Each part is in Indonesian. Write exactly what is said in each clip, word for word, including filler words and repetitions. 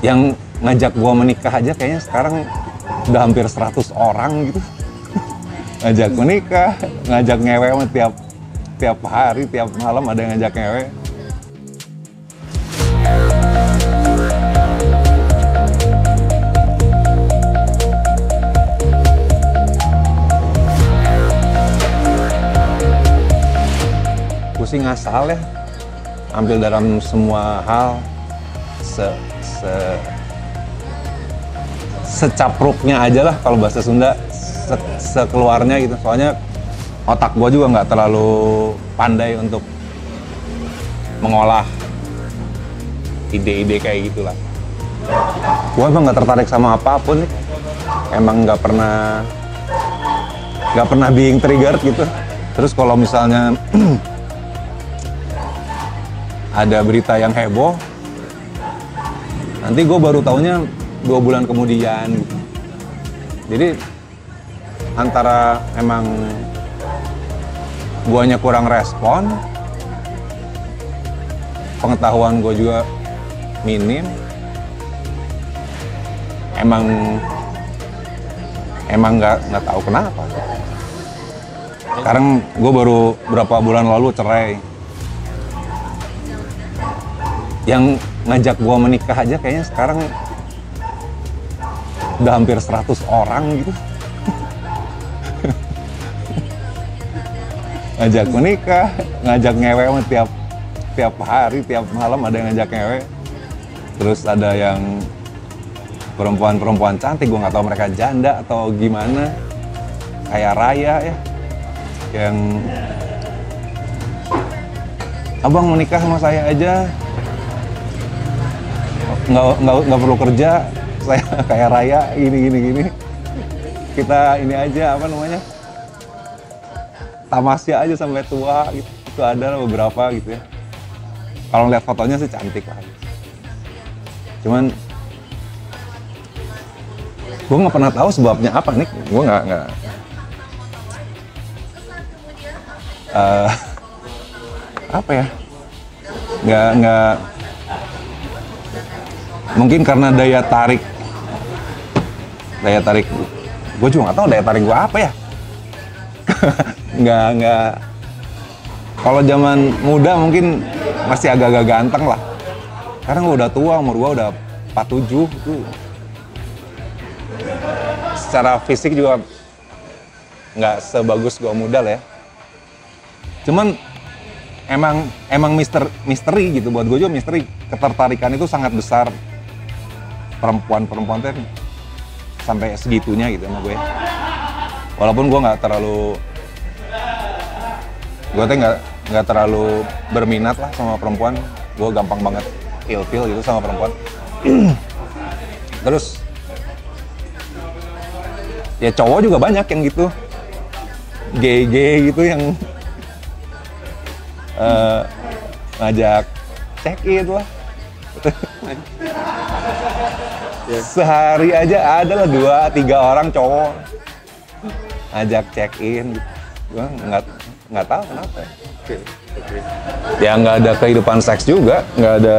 Yang ngajak gua menikah aja kayaknya sekarang udah hampir seratus orang gitu. Ngajak menikah, ngajak ngewe sama tiap tiap hari, tiap malam ada yang ngajak ngewe. Gue sih ngasal ya, ambil dalam semua hal se, se secapruknya aja lah kalau bahasa Sunda, se, sekeluarnya gitu. Soalnya otak gue juga nggak terlalu pandai untuk mengolah ide-ide kayak gitulah. Gue emang nggak tertarik sama apapun nih, emang nggak pernah nggak pernah being triggered gitu. Terus kalau misalnya ada berita yang heboh, nanti gue baru taunya dua bulan kemudian gitu. Jadi antara emang guanya kurang respon, pengetahuan gue juga minim, emang emang nggak nggak tahu kenapa. Sekarang gue baru berapa bulan lalu cerai. Yang ngajak gue menikah aja kayaknya sekarang udah hampir seratus orang gitu. Ngajak menikah, ngajak ngewe sama tiap tiap hari, tiap malam ada yang ngajak ngewe. Terus ada yang perempuan-perempuan cantik, gue nggak tahu mereka janda atau gimana, kayak Raya ya, yang abang menikah sama saya aja, nggak nggak nggak perlu kerja, saya kayak Raya gini gini gini, kita ini aja apa namanya, tamasya aja sampai tua gitu. Itu ada beberapa gitu ya. Kalau lihat fotonya sih cantik lah. Cuman gue nggak pernah tahu sebabnya apa nih. Gue nggak nggak uh, apa ya, nggak nggak mungkin karena daya tarik daya tarik gue juga nggak tahu daya tarik gue apa ya. nggak nggak kalau zaman muda mungkin masih agak-agak ganteng lah. Sekarang gue udah tua, umur gue udah empat puluh tujuh tuh. Secara fisik juga nggak sebagus gue muda lah ya. Cuman emang emang mister misteri gitu, buat gue juga misteri. Ketertarikan itu sangat besar, perempuan-perempuan tuh sampai segitunya gitu sama gue. Walaupun gue nggak terlalu gue tuh nggak nggak terlalu berminat lah sama perempuan. Gue gampang banget ilfil gitu sama perempuan. Terus ya cowok juga banyak yang gitu, gay-gay gitu yang uh, ngajak check in lah. Sehari aja ada lah dua tiga orang cowok ngajak check in gitu. Gue nggak nggak tahu kenapa. Oke, oke. Ya nggak ada kehidupan seks juga, nggak ada.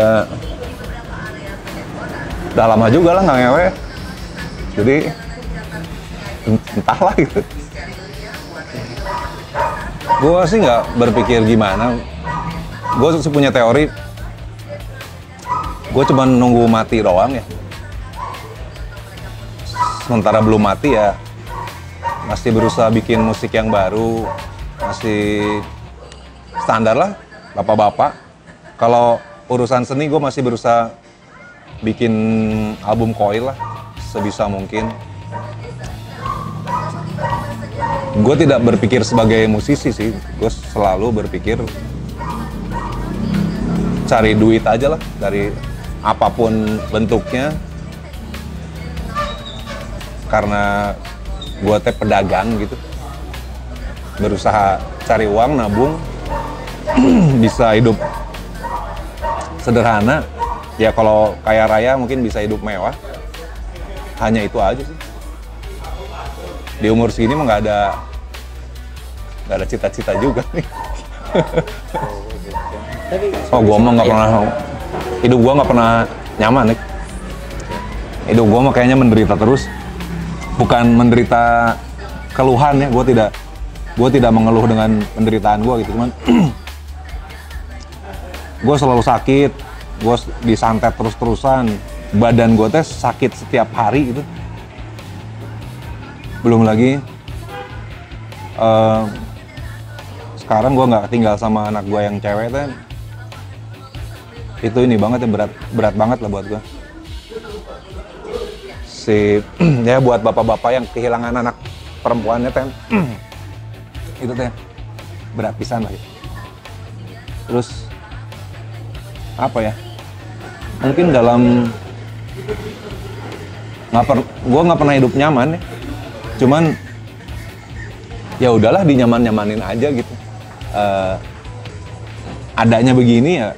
Udah lama juga lah nggak ngewe. Jadi entahlah gitu. Gue sih nggak berpikir gimana. Gue sih punya teori. Gue cuma nunggu mati doang ya. Sementara belum mati ya masih berusaha bikin musik yang baru, masih standar lah, bapak-bapak. Kalau urusan seni gue masih berusaha bikin album Coil lah sebisa mungkin. Gue tidak berpikir sebagai musisi sih, gue selalu berpikir cari duit aja lah dari apapun bentuknya. Karena gue teh pedagang gitu, berusaha cari uang, nabung, bisa hidup sederhana. Ya kalau kaya raya mungkin bisa hidup mewah. Hanya itu aja sih. Di umur segini mah nggak ada nggak ada cita-cita juga nih. Oh, gue mah nggak pernah, hidup gue nggak pernah nyaman nih. Hidup gue mah kayaknya menderita terus. Bukan menderita keluhan ya, gue tidak gue tidak mengeluh dengan penderitaan gue gitu, cuman gue selalu sakit, gue disantet terus-terusan, badan gue teh sakit setiap hari gitu. Belum lagi uh, sekarang gue nggak tinggal sama anak gue yang cewek teh, itu ini banget ya, berat berat banget lah buat gue. Si ya buat bapak-bapak yang kehilangan anak perempuannya teh itu teh berat pisan lah gitu. Terus apa ya, mungkin dalam nggak per gue nggak pernah hidup nyaman ya, cuman ya udahlah dinyaman-nyamanin aja gitu. Uh, adanya begini ya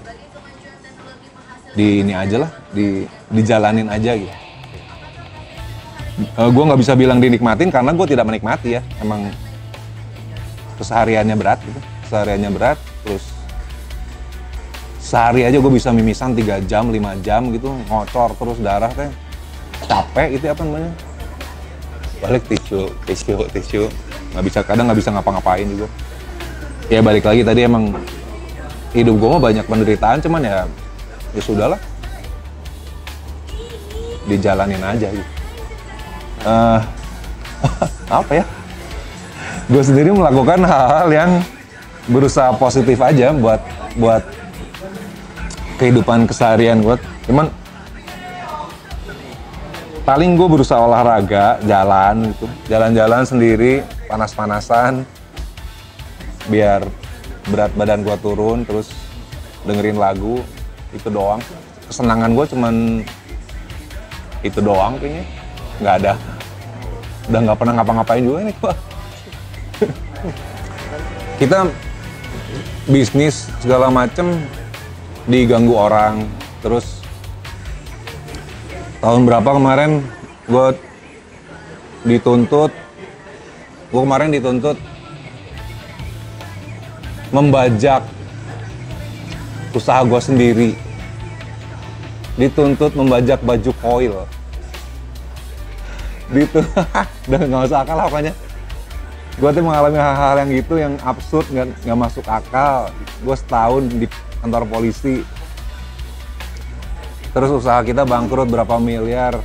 di ini aja lah, di dijalanin aja gitu. Uh, gue nggak bisa bilang dinikmatin karena gue tidak menikmati ya, emang kesehariannya berat gitu, kesehariannya berat. Terus sehari aja gue bisa mimisan tiga jam, lima jam gitu, ngocor terus darah teh, capek itu apa namanya, balik tisu, tisu, tisu, nggak bisa, kadang nggak bisa ngapa-ngapain juga. Ya balik lagi tadi, emang hidup gue mah banyak penderitaan, cuman ya ya sudahlah, dijalanin aja gitu. Uh, apa ya? Gue sendiri melakukan hal-hal yang berusaha positif aja buat buat kehidupan keseharian gue. Cuman paling gue berusaha olahraga, jalan gitu, jalan-jalan sendiri, panas-panasan, biar berat badan gue turun, terus dengerin lagu, itu doang. Kesenangan gue cuman itu doang kayaknya, nggak ada, udah nggak pernah ngapa-ngapain juga nih gue. Kita bisnis segala macem diganggu orang. Terus tahun berapa kemarin gue dituntut, gue kemarin dituntut membajak usaha gue sendiri, dituntut membajak baju koil, gitu. Udah nggak masuk akal lah pokoknya. Gue tuh mengalami hal-hal yang gitu, yang absurd, nggak nggak masuk akal. Gue setahun di kantor polisi, terus usaha kita bangkrut berapa miliar.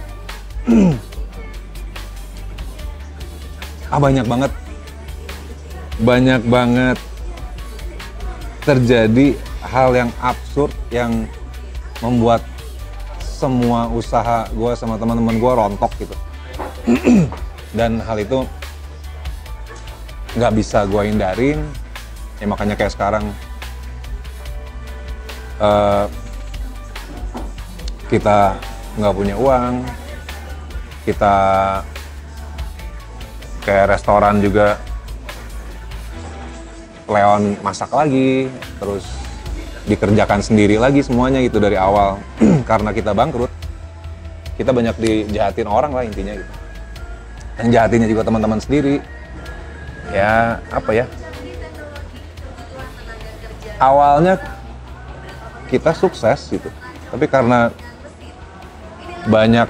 Ah banyak banget, banyak banget terjadi hal yang absurd yang membuat semua usaha gue sama teman-teman gue rontok gitu. Dan hal itu nggak bisa gue hindarin, ya makanya kayak sekarang uh, kita nggak punya uang, kita kayak restoran juga Leon masak lagi, terus dikerjakan sendiri lagi semuanya gitu dari awal. Karena kita bangkrut, kita banyak dijahatin orang lah intinya gitu. Yang jahatinnya juga teman-teman sendiri. Ya apa ya, awalnya kita sukses gitu, tapi karena banyak,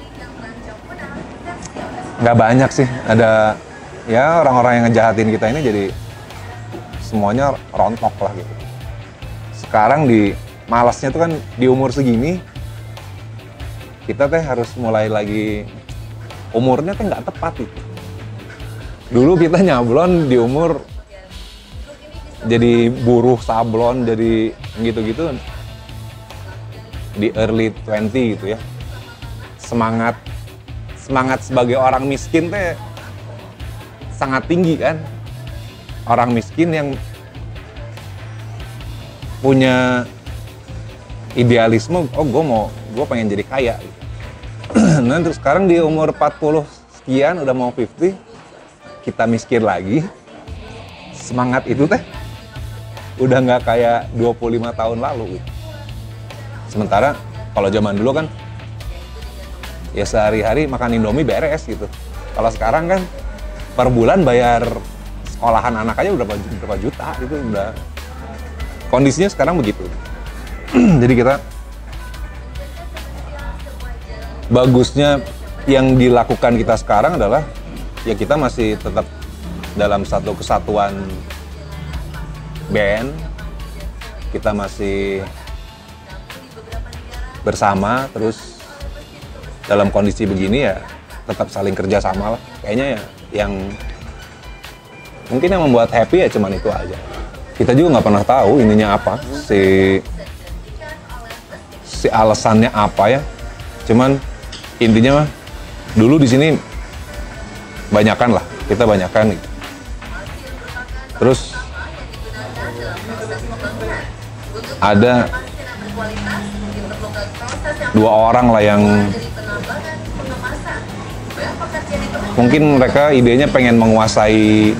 nggak banyak sih, ada ya orang-orang yang ngejahatin kita ini, jadi semuanya rontok lah gitu. Sekarang di malasnya tuh kan di umur segini kita teh harus mulai lagi, umurnya teh nggak tepat gitu. Dulu kita nyablon di umur jadi buruh sablon, jadi gitu-gitu di early twenty gitu ya. Semangat semangat sebagai orang miskin teh sangat tinggi kan. Orang miskin yang punya idealisme, oh gue mau, gue pengen jadi kaya. Nah terus sekarang di umur empat puluh sekian, udah mau lima puluh, kita miskin lagi. Semangat itu teh udah nggak kayak dua puluh lima tahun lalu gitu. Sementara kalau zaman dulu kan ya sehari-hari makan Indomie beres gitu. Kalau sekarang kan per bulan bayar sekolahan anak aja udah berapa juta, itu udah kondisinya sekarang begitu. Jadi kita bagusnya yang dilakukan kita sekarang adalah ya kita masih tetap dalam satu kesatuan band, kita masih bersama, terus dalam kondisi begini ya tetap saling kerja sama lah. Kayaknya ya yang mungkin yang membuat happy ya cuman itu aja. Kita juga nggak pernah tahu ininya apa, si si alasannya apa ya. Cuman intinya mah dulu di sini banyakan lah, kita banyakan gitu. Terus ada dua orang lah yang mungkin mereka idenya pengen menguasai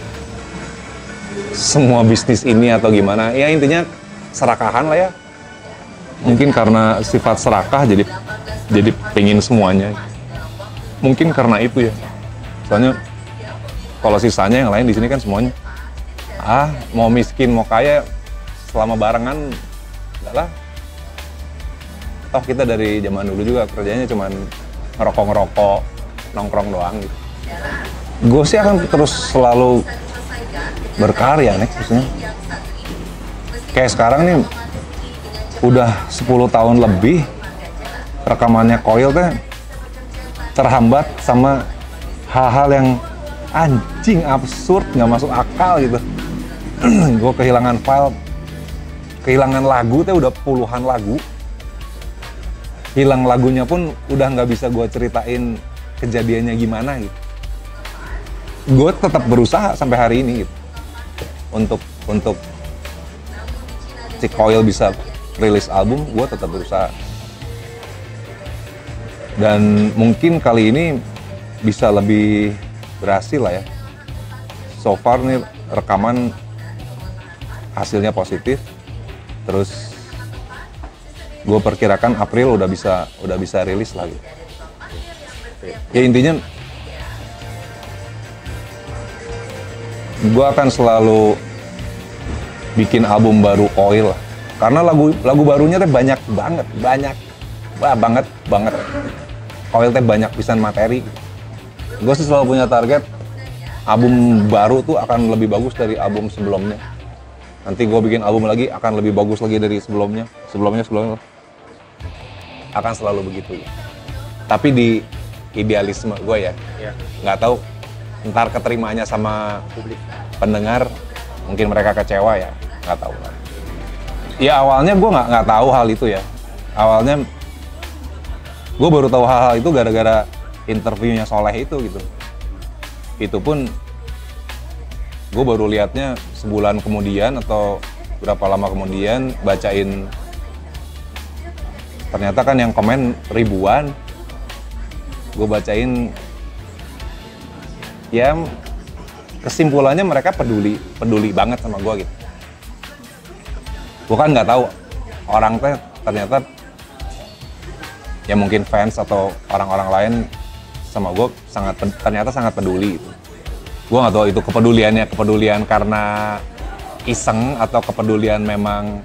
semua bisnis ini atau gimana. Ya intinya serakahan lah ya. Mungkin karena sifat serakah jadi jadi pengen semuanya. Mungkin karena itu ya. Soalnya kalau sisanya yang lain di sini kan semuanya ah mau miskin mau kaya selama barengan enggak lah. Toh kita dari zaman dulu juga kerjanya cuman ngerokok-ngerokok, nongkrong doang gitu. Gue sih akan terus selalu berkarya nih, maksudnya. Kayak sekarang nih udah sepuluh tahun lebih rekamannya Koil teh terhambat sama hal-hal yang anjing absurd, nggak masuk akal gitu. Gue kehilangan file, kehilangan lagu teh udah puluhan lagu. Hilang lagunya pun udah nggak bisa gue ceritain kejadiannya gimana gitu. Gue tetap berusaha sampai hari ini gitu. Untuk untuk si Koil bisa rilis album, gue tetap berusaha. Dan mungkin kali ini bisa lebih berhasil lah ya. So far nih rekaman hasilnya positif. Terus gue perkirakan April udah bisa udah bisa rilis lagi. Ya intinya gue akan selalu bikin album baru Oil lah. Karena lagu lagu barunya teh banyak banget, banyak, wah banget banget. Oil teh banyak pisan materi. Gue sih selalu punya target album baru tuh akan lebih bagus dari album sebelumnya. Nanti gue bikin album lagi akan lebih bagus lagi dari sebelumnya, sebelumnya sebelumnya. Akan selalu begitu. Tapi di idealisme gue ya, nggak tahu ntar keterimanya sama publik pendengar, mungkin mereka kecewa ya, nggak tahu lah. Ya awalnya gue nggak nggak tahu hal itu ya. Awalnya gue baru tahu hal-hal itu gara-gara interviewnya Soleh itu gitu. Itu pun gue baru liatnya sebulan kemudian atau berapa lama kemudian bacain. Ternyata kan yang komen ribuan. Gue bacain, ya kesimpulannya mereka peduli, peduli banget sama gue gitu. Gue kan nggak tahu orang teh ternyata ya mungkin fans atau orang-orang lain sama gue sangat ternyata sangat peduli gitu. Gue nggak tahu itu kepeduliannya kepedulian karena iseng atau kepedulian memang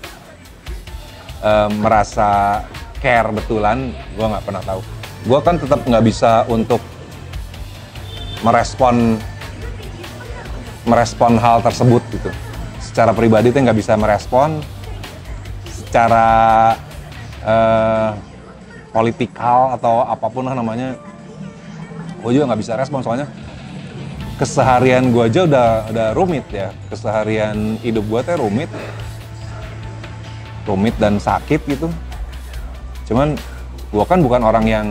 e, merasa care betulan. Gue nggak pernah tahu. Gue kan tetap nggak bisa untuk merespon merespon hal tersebut gitu. Secara pribadi tuh nggak bisa merespon. Secara eh, politikal atau apapun lah namanya, gue juga nggak bisa respon soalnya keseharian gue aja udah udah rumit ya. Keseharian hidup gue tuh rumit, rumit dan sakit gitu. Cuman gue kan bukan orang yang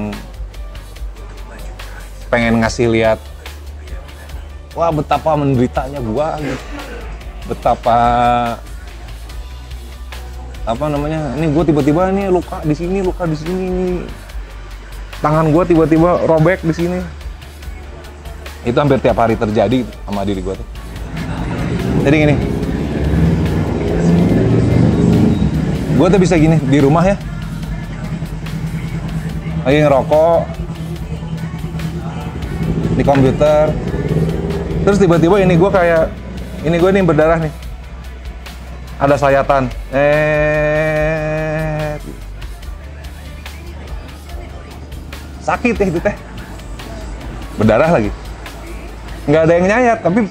pengen ngasih lihat wah betapa menderitanya gue gitu. Betapa apa namanya, ini gue tiba-tiba ini luka di sini, luka di sini, ini tangan gue tiba-tiba robek di sini. Itu hampir tiap hari terjadi sama diri gue tuh. Jadi gini, gue tuh bisa gini di rumah ya, lagi ngerokok di komputer, terus tiba-tiba ini gue kayak ini gue nih berdarah nih, ada sayatan, eh sakit ya itu teh, berdarah lagi, nggak ada yang nyayat, tapi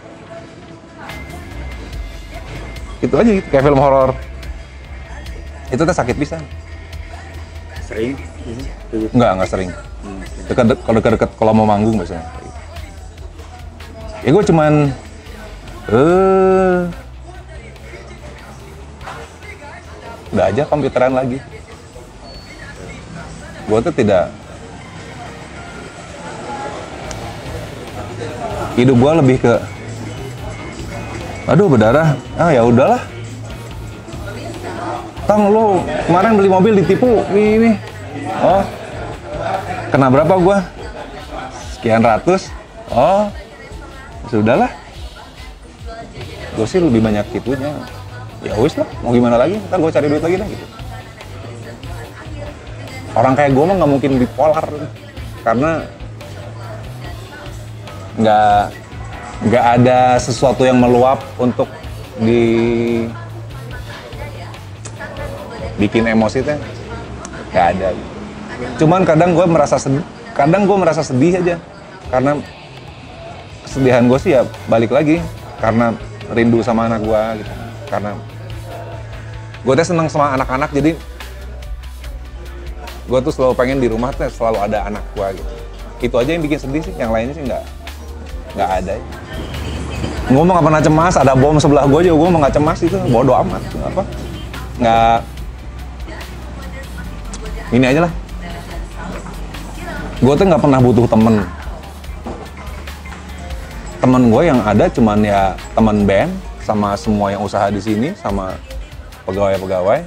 itu aja gitu, kayak film horor. Itu teh sakit pisan. Sering? Nggak, nggak sering. Dekat, kalau dekat-dekat kalau mau manggung biasanya. Ya gue cuman, eh, udah aja komputeran lagi. Gue tuh tidak, hidup gue lebih ke, aduh berdarah, ah ya udahlah. Tang lo kemarin beli mobil ditipu, nih nih. Oh, kena berapa gue? Sekian ratus. Oh, sudahlah. Gue sih lebih banyak itunya. Ya wis lah, mau gimana lagi? Ntar gue cari duit lagi lah gitu. Orang kayak gue mah nggak mungkin bipolar, karena nggak nggak ada sesuatu yang meluap untuk di bikin emosi teh, nggak ada. Cuman kadang gue merasa sedih, kadang gue merasa sedih aja, karena kesedihan gue sih ya balik lagi karena rindu sama anak gue gitu. Karena gue tuh seneng sama anak-anak, jadi gue tuh selalu pengen di rumah tuh selalu ada anak gue gitu. Itu aja yang bikin sedih sih, yang lainnya sih nggak nggak ada. Gue mah nggak pernah cemas, ada bom sebelah gue juga gue mah nggak cemas, itu bodo amat. Apa nggak, ini aja lah. Gue tuh nggak pernah butuh temen. Temen gue yang ada cuman ya temen band, sama semua yang usaha di sini, sama pegawai-pegawai.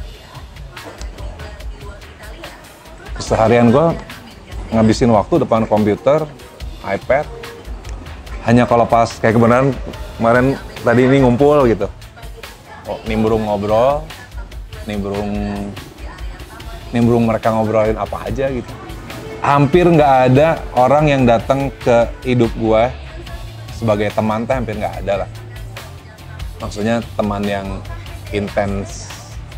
Keseharian gue ngabisin waktu depan komputer, iPad. Hanya kalau pas kayak kebenaran kemarin tadi ini ngumpul gitu. Oh, nimbrung ngobrol, nimbrung nimbrung mereka ngobrolin apa aja gitu. Hampir nggak ada orang yang datang ke hidup gue sebagai teman, teh hampir nggak ada lah. Maksudnya teman yang intens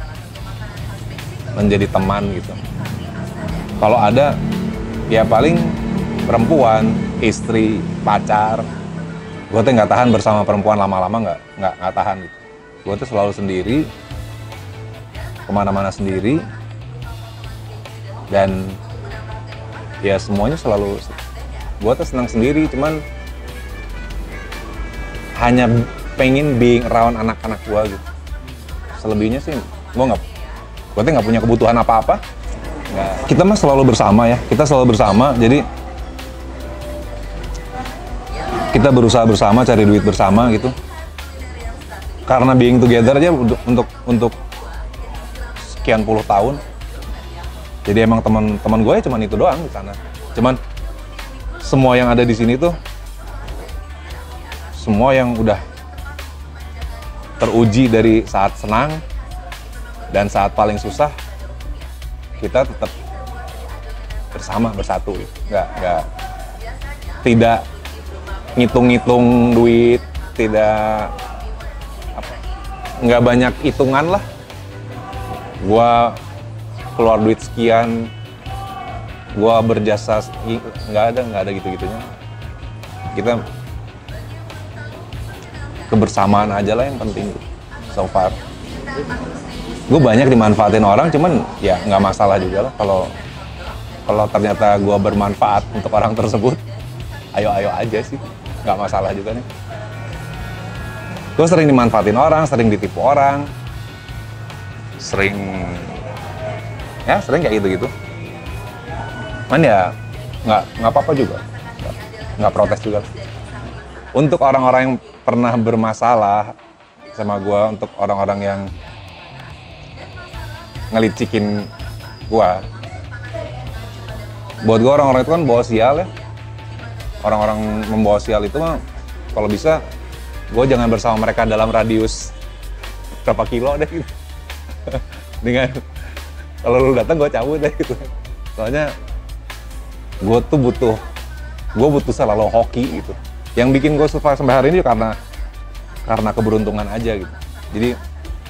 menjadi teman gitu. Kalau ada, ya paling perempuan, istri, pacar. Gue tuh nggak tahan bersama perempuan lama-lama, nggak nggak nggak tahan gitu. Gue tuh selalu sendiri, kemana-mana sendiri, dan ya semuanya selalu. Gue tuh senang sendiri, cuman hanya pengen being around anak-anak gue gitu. Selebihnya sih gue nggak, gue tuh nggak punya kebutuhan apa-apa. Nggak. Kita mah selalu bersama ya, kita selalu bersama, jadi kita berusaha bersama, cari duit bersama gitu. Karena being together aja untuk untuk, untuk sekian puluh tahun. Jadi emang teman-teman gue ya cuman itu doang di sana. Cuman semua yang ada di sini tuh, semua yang udah teruji dari saat senang dan saat paling susah, kita tetap bersama, bersatu gitu. Nggak, nggak, tidak ngitung-ngitung duit, tidak apa, nggak banyak hitungan lah. Gua keluar duit sekian, gua berjasa, nggak ada, nggak ada gitu-gitunya. Kita kebersamaan aja lah yang penting so far. Gue banyak dimanfaatin orang, cuman ya nggak masalah juga lah kalau kalau ternyata gue bermanfaat untuk orang tersebut. Ayo-ayo aja sih, nggak masalah juga nih. Gue sering dimanfaatin orang, sering ditipu orang, sering ya sering kayak gitu-gitu. Man ya nggak nggak apa-apa juga, nggak, nggak protes juga. Untuk orang-orang yang pernah bermasalah sama gue, untuk orang-orang yang ngelicikin gue, buat gue orang-orang itu kan bawa sial ya. Orang-orang membawa sial itu mah kalau bisa gue jangan bersama mereka dalam radius berapa kilo deh gitu. Dengan kalau lu datang gue cabut deh gitu. Soalnya gue tuh butuh, gue butuh selalu hoki gitu. Yang bikin gue survive sampai hari ini karena karena keberuntungan aja gitu. Jadi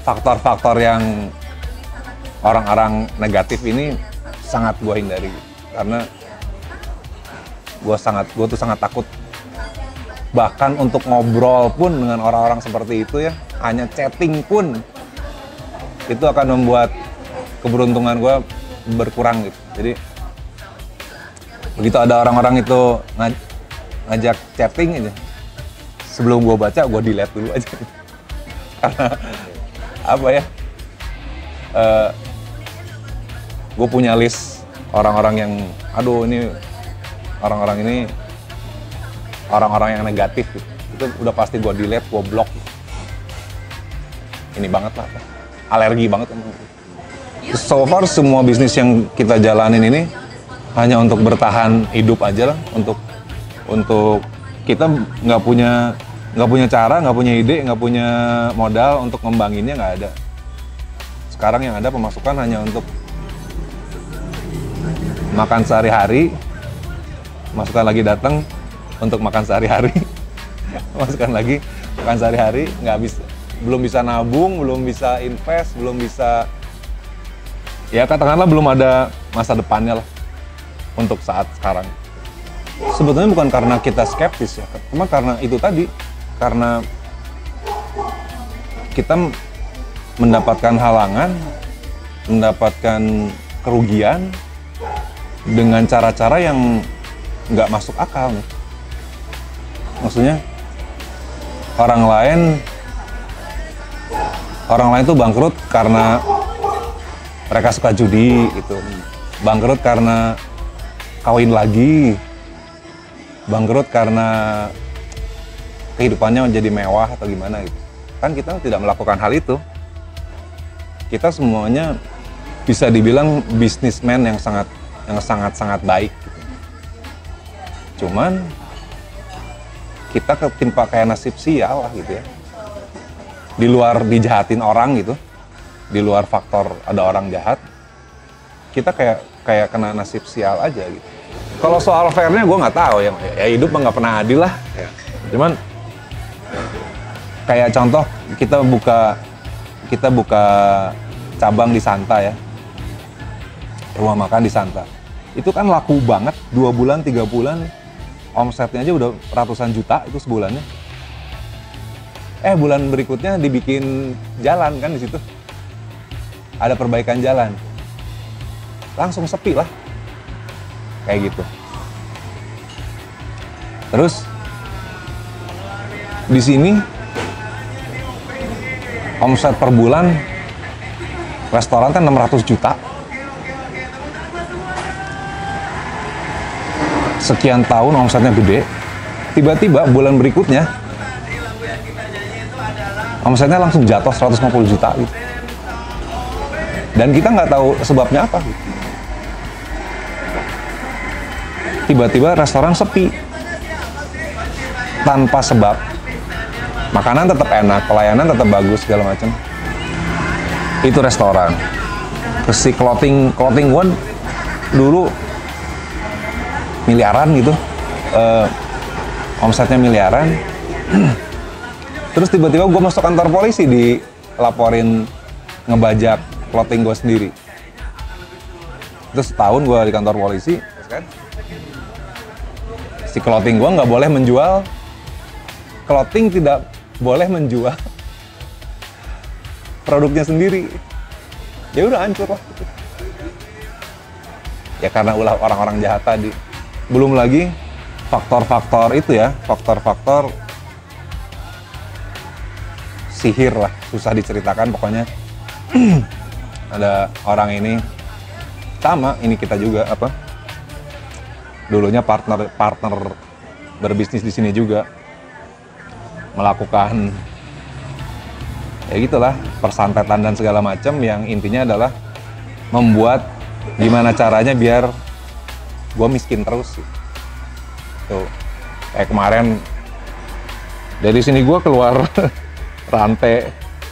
faktor-faktor yang orang-orang negatif ini sangat gue hindari. karena gue sangat gue tuh sangat takut bahkan untuk ngobrol pun dengan orang-orang seperti itu ya, hanya chatting pun itu akan membuat keberuntungan gue berkurang gitu. Jadi begitu ada orang-orang itu ngaj- ngajak chatting aja, sebelum gue baca gue delete dulu aja gitu. Karena apa ya, uh, gue punya list orang-orang yang aduh ini orang-orang ini orang-orang yang negatif gitu. Itu udah pasti gue delete, gue block. Ini banget lah, alergi banget emang. So far semua bisnis yang kita jalanin ini hanya untuk bertahan hidup aja lah, untuk untuk kita nggak punya nggak punya cara, nggak punya ide, nggak punya modal untuk ngembanginnya, nggak ada. Sekarang yang ada pemasukan hanya untuk makan sehari-hari, masukan lagi datang untuk makan sehari-hari, masukan lagi makan sehari-hari, nggak bisa, belum bisa nabung, belum bisa invest, belum bisa, ya katakanlah belum ada masa depannya lah untuk saat sekarang. Sebetulnya bukan karena kita skeptis ya, cuma karena itu tadi, karena kita mendapatkan halangan, mendapatkan kerugian dengan cara-cara yang nggak masuk akal nih. Maksudnya orang lain orang lain tuh bangkrut karena mereka suka judi gitu, bangkrut karena kawin lagi, bangkrut karena kehidupannya menjadi mewah atau gimana gitu. Kan kita tidak melakukan hal itu. Kita semuanya bisa dibilang bisnismen yang sangat yang sangat-sangat baik gitu. Cuman kita ketimpa kayak nasib sial lah gitu ya. Di luar dijahatin orang gitu, di luar faktor ada orang jahat, kita kayak kayak kena nasib sial aja gitu. Kalau soal fairnya gue nggak tahu ya, ya hidup mah nggak pernah adil lah. Ya. Cuman kayak contoh kita buka kita buka cabang di Santa ya, rumah makan di Santa. Itu kan laku banget, dua bulan, tiga bulan, omsetnya aja udah ratusan juta itu sebulannya. Eh bulan berikutnya dibikin jalan kan di situ, ada perbaikan jalan, langsung sepi lah, kayak gitu. Terus di sini omset per bulan restoran kan enam ratus juta. Sekian tahun omsetnya gede, tiba-tiba bulan berikutnya omsetnya langsung jatuh seratus lima puluh juta gitu. Dan kita nggak tahu sebabnya apa gitu. Tiba-tiba restoran sepi tanpa sebab, makanan tetap enak, pelayanan tetap bagus segala macam. Itu restoran. Terus si clothing clothing one dulu miliaran gitu, uh, omsetnya miliaran. Terus tiba-tiba gue masuk kantor polisi, dilaporin ngebajak clothing gue sendiri. Terus setahun gue di kantor polisi, kan? Si clothing gue nggak boleh menjual, clothing tidak boleh menjual produknya sendiri. Ya udah hancur lah. Ya karena ulah orang-orang jahat tadi. Belum lagi faktor-faktor itu ya, faktor-faktor sihir lah, susah diceritakan pokoknya. Ada orang ini, sama ini kita juga apa? Dulunya partner partner berbisnis di sini juga melakukan ya gitulah, persantetan dan segala macam yang intinya adalah membuat gimana caranya biar gue miskin terus. Tuh, kayak kemarin dari sini gue keluar rantai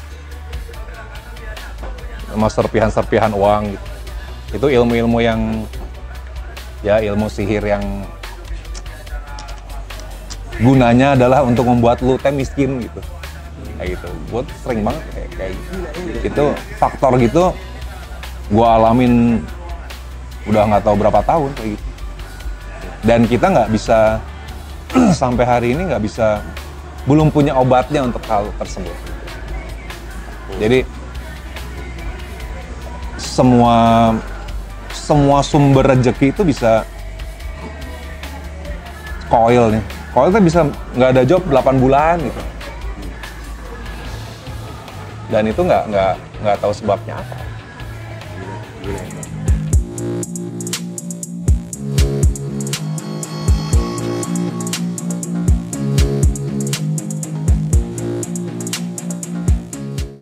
sama serpihan-serpihan uang gitu. Itu ilmu-ilmu yang ya ilmu sihir yang gunanya adalah untuk membuat lu teh miskin gitu. Kayak gitu. Gue sering banget kayak, kayak gitu. Itu faktor gitu gue alamin udah nggak tahu berapa tahun kayak gitu. Dan kita nggak bisa sampai hari ini nggak bisa, belum punya obatnya untuk hal tersebut. Jadi semua semua sumber rezeki itu bisa koil nih. Koil tuh bisa nggak ada job delapan bulan gitu. Dan itu nggak nggak nggak tahu sebabnya apa. Gila,